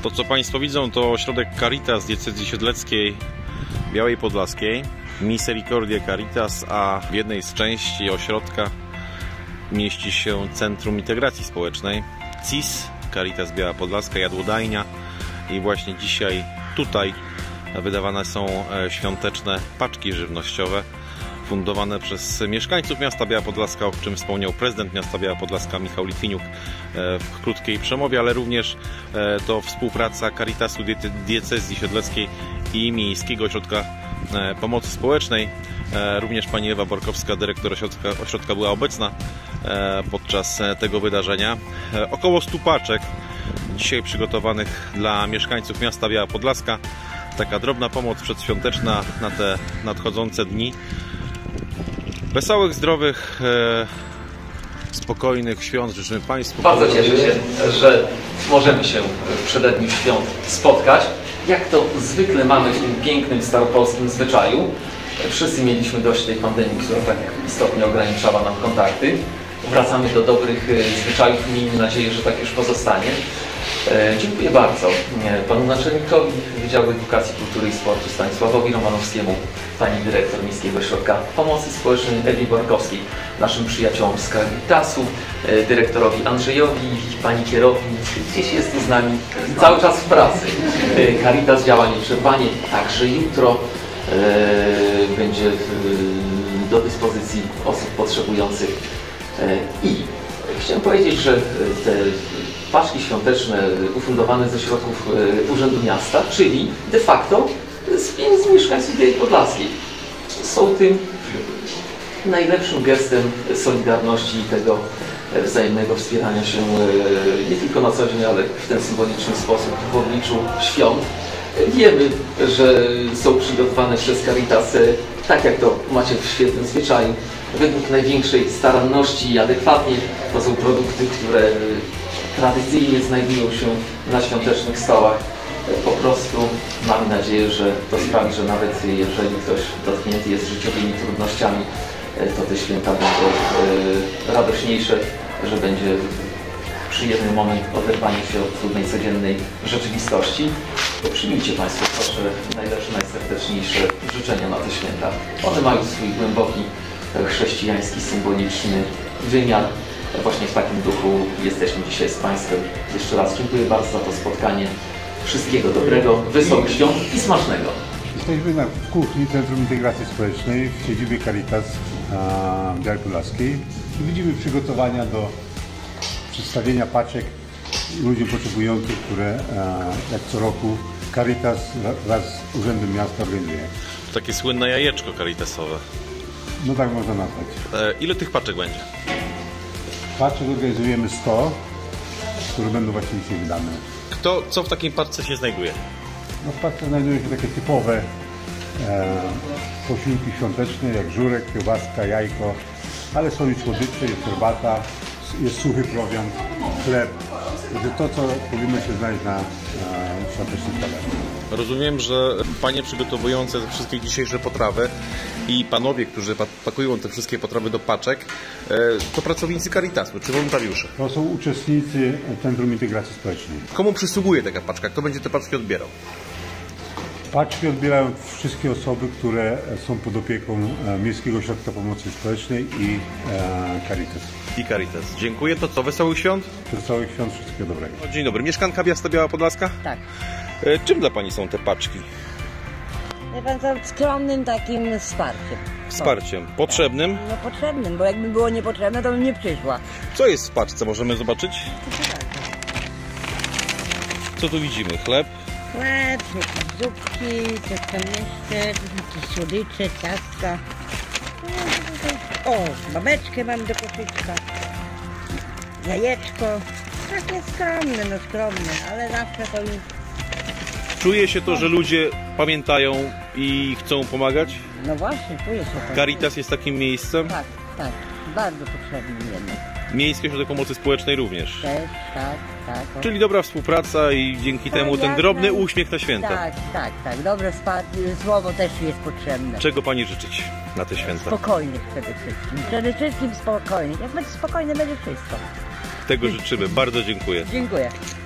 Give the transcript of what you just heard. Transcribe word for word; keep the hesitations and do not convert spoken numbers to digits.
To, co Państwo widzą, to ośrodek Caritas Diecezji Siedleckiej Białej Podlaskiej, Misericordia Caritas, a w jednej z części ośrodka mieści się Centrum Integracji Społecznej C I S, Caritas Biała Podlaska, jadłodajnia. I właśnie dzisiaj tutaj wydawane są świąteczne paczki żywnościowe fundowane przez mieszkańców miasta Biała Podlaska, o czym wspomniał prezydent miasta Biała Podlaska Michał Litwiniuk w krótkiej przemowie, ale również to współpraca Caritasu Diecezji Siedleckiej i Miejskiego Ośrodka Pomocy Społecznej. Również pani Ewa Borkowska, dyrektor ośrodka, ośrodka, była obecna podczas tego wydarzenia. Około stu paczek dzisiaj przygotowanych dla mieszkańców miasta Biała Podlaska. Taka drobna pomoc przedświąteczna na te nadchodzące dni. Wesołych, zdrowych, e, spokojnych świąt życzymy Państwu. Bardzo cieszę się, że możemy się w przededniu świąt spotkać. Jak to zwykle mamy w tym pięknym staropolskim zwyczaju. Wszyscy mieliśmy dość tej pandemii, która tak istotnie ograniczała nam kontakty. Wracamy do dobrych zwyczajów, miejmy nadzieję, że tak już pozostanie. Dziękuję bardzo panu naczelnikowi Wydziału Edukacji, Kultury i Sportu Stanisławowi Romanowskiemu, pani dyrektor Miejskiego Ośrodka Pomocy Społecznej Ewie Borkowskiej, naszym przyjaciołom z Caritasu, dyrektorowi Andrzejowi, pani kierownik, gdzieś jest z nami cały czas w pracy. Caritas działa nieprzerwanie, także jutro będzie do dyspozycji osób potrzebujących. I chciałem powiedzieć, że te paczki świąteczne ufundowane ze środków Urzędu Miasta, czyli de facto z pieniędzy mieszkańców Białej Podlaskiej, są tym najlepszym gestem solidarności i tego wzajemnego wspierania się nie tylko na co dzień, ale w ten symboliczny sposób w obliczu świąt. Wiemy, że są przygotowane przez Caritas, tak jak to macie w świetnym zwyczaju, według największej staranności i adekwatnie. To są produkty, które tradycyjnie znajdują się na świątecznych stołach. Po prostu mamy nadzieję, że to sprawi, że nawet jeżeli ktoś dotknięty jest życiowymi trudnościami, to te święta będą radośniejsze, że będzie przyjemny moment oderwania się od trudnej, codziennej rzeczywistości. Przyjmijcie Państwo proszę najlepsze, najserdeczniejsze życzenia na te święta. One mają swój głęboki, chrześcijański, symboliczny wymiar. Właśnie w takim duchu jesteśmy dzisiaj z Państwem. Jeszcze raz dziękuję bardzo za to spotkanie. Wszystkiego dobrego, wesołych świąt i smacznego. Jesteśmy na kuchni Centrum Integracji Społecznej w siedzibie Caritas w Białej Podlaskiej i widzimy przygotowania do przedstawienia paczek ludziom potrzebujących, które jak co roku Caritas wraz z Urzędem Miasta organizuje. Takie słynne jajeczko caritasowe. No tak można nazwać. E, ile tych paczek będzie? Paczek organizujemy sto, które będą właśnie dzisiaj wydane. Kto, co w takiej paczce się znajduje? No w paczce znajdują się takie typowe e, posiłki świąteczne, jak żurek, kiełbaska, jajko, ale są i słodycze, jest herbata, jest suchy prowiant, chleb. Także to, co powinno się znaleźć na, na świątecznym talerzu. Rozumiem, że panie przygotowujące te wszystkie dzisiejsze potrawy i panowie, którzy pakują te wszystkie potrawy do paczek, to pracownicy Caritasu, czy wolontariusze? To są uczestnicy Centrum Integracji Społecznej. Komu przysługuje taka paczka? Kto będzie te paczki odbierał? Paczki odbierają wszystkie osoby, które są pod opieką Miejskiego Ośrodka Pomocy Społecznej i Caritas. I Caritas. Dziękuję. To co? Wesołych świąt? Wesołych świąt, wszystkiego dobrego. Dzień dobry. Mieszkanka miasta Biała Podlaska? Tak. Czym dla pani są te paczki? Ja pan są skromnym takim wsparciem. Wsparciem. Potrzebnym? No potrzebnym, bo jakby było niepotrzebne, to bym nie przyszła. Co jest w paczce? Możemy zobaczyć? Co tu widzimy? Chleb? Chleb, jakieś zupki, coś tam jeszcze, jakieś słodycze, ciastka. O, babeczkę mam do koszyczka. Jajeczko. Takie skromne, no skromne, ale zawsze to już... Czuje się to, że ludzie pamiętają i chcą pomagać? No właśnie, czuję się to. Caritas jest takim miejscem? Tak, tak. Bardzo potrzebnym jednak. Miejski Ośrodek Pomocy Społecznej również? Też, tak, tak. O. Czyli dobra współpraca i dzięki tak, temu ten drobny uśmiech na święta. Tak, tak, tak. Dobre słowo też jest potrzebne. Czego pani życzyć na te święta? Spokojnych przede wszystkim. Przede wszystkim spokojnych. Jak będzie spokojny, będzie wszystko. Tego życzymy. Bardzo dziękuję. Dziękuję.